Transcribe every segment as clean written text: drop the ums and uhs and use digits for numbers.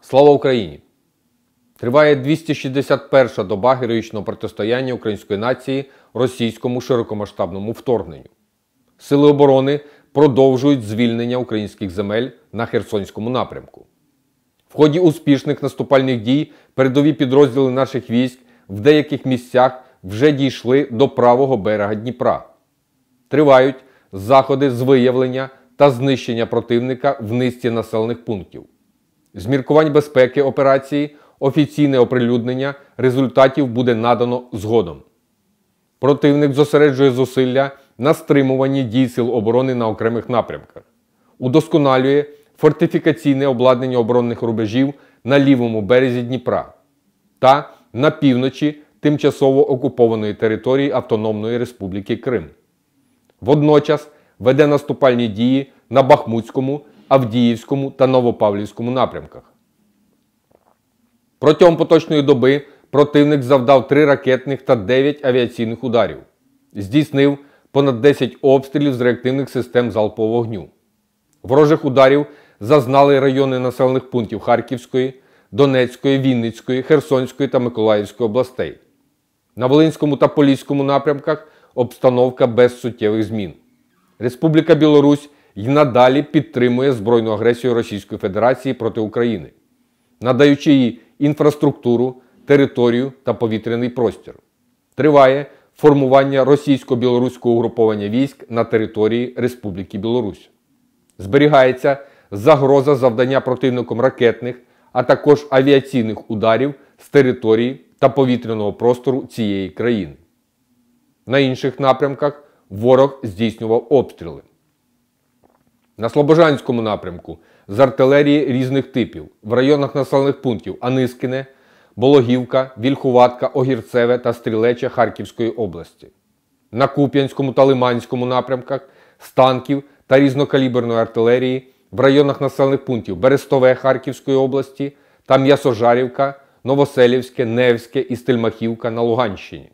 Слава Україні! Триває 261-ша доба героїчного протистояння української нації російському широкомасштабному вторгненню. Сили оборони продовжують звільнення українських земель на Херсонському напрямку. В ході успішних наступальних дій передові підрозділи наших військ в деяких місцях вже дійшли до правого берега Дніпра. Тривають заходи з виявлення та знищення противника в низці населених пунктів. З міркувань безпеки операції офіційне оприлюднення результатів буде надано згодом. Противник зосереджує зусилля на стримуванні дій сил оборони на окремих напрямках, удосконалює фортифікаційне обладнання оборонних рубежів на лівому березі Дніпра та на півночі тимчасово окупованої території Автономної Республіки Крим. Водночас веде наступальні дії на Бахмутському, Авдіївському та Новопавлівському напрямках. Протягом поточної доби противник завдав 3 ракетних та 9 авіаційних ударів. Здійснив понад 10 обстрілів з реактивних систем залпового вогню. Ворожих ударів зазнали райони населених пунктів Харківської, Донецької, Вінницької, Херсонської та Миколаївської областей. На Волинському та Поліському напрямках обстановка без суттєвих змін. Республіка Білорусь й надалі підтримує збройну агресію Російської Федерації проти України, надаючи їй інфраструктуру, територію та повітряний простір. Триває формування російсько-білоруського угруповання військ на території Республіки Білорусь. Зберігається загроза завдання противником ракетних, а також авіаційних ударів з території та повітряного простору цієї країни. На інших напрямках ворог здійснював обстріли. На Слобожанському напрямку з артилерії різних типів в районах населених пунктів Анискине, Бологівка, Вільхуватка, Огірцеве та Стрілече Харківської області. На Куп'янському та Лиманському напрямках з танків та різнокаліберної артилерії в районах населених пунктів Берестове Харківської області та М'ясожарівка, Новоселівське, Невське і Стельмахівка на Луганщині.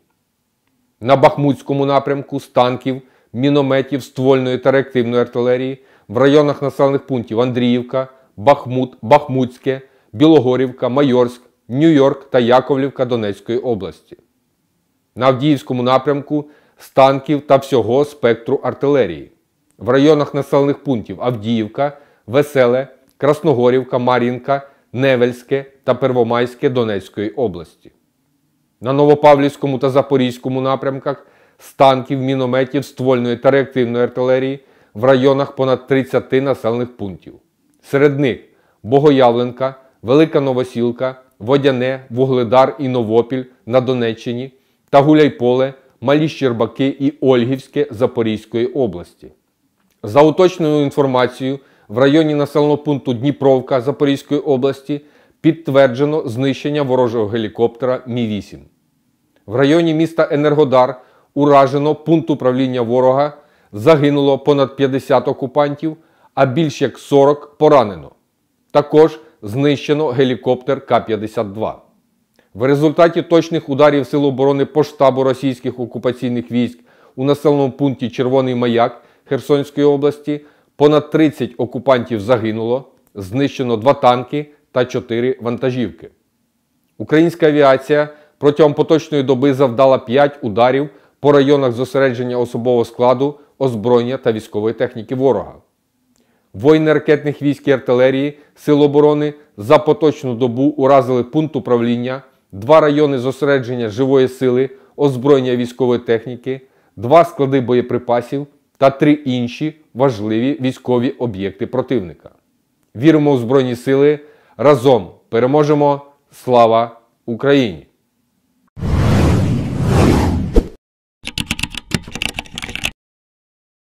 На Бахмутському напрямку з танків, мінометів, ствольної та реактивної артилерії в районах населених пунктів Андріївка, Бахмут, Бахмутське, Білогорівка, Майорськ, Нью-Йорк та Яковлівка Донецької області. На Авдіївському напрямку з танків та всього спектру артилерії в районах населених пунктів Авдіївка, Веселе, Красногорівка, Мар'їнка, Невельське та Первомайське Донецької області. На Новопавлівському та Запорізькому напрямках з танків, мінометів, ствольної та реактивної артилерії в районах понад 30 населених пунктів. Серед них Богоявленка, Велика Новосілка, Водяне, Вугледар і Новопіль на Донеччині та Гуляйполе, Малі Щербаки і Ольгівське Запорізької області. За уточненою інформацією, в районі населеного пункту Дніпровка Запорізької області підтверджено знищення ворожого гелікоптера Мі-8. В районі міста Енергодар уражено пункт управління ворога, загинуло понад 50 окупантів, а більш як 40 поранено. Також знищено гелікоптер К-52. В результаті точних ударів Сил оборони по штабу російських окупаційних військ у населеному пункті Червоний Маяк Херсонської області понад 30 окупантів загинуло, знищено 2 танки та 4 вантажівки. Українська авіація протягом поточної доби завдала 5 ударів по районах зосередження особового складу, озброєння та військової техніки ворога. Воїни ракетних військ і артилерії Сил оборони за поточну добу уразили пункт управління, 2 райони зосередження живої сили, озброєння військової техніки, 2 склади боєприпасів та 3 інші важливі військові об'єкти противника. Віримо у Збройні Сили. Разом переможемо! Слава Україні!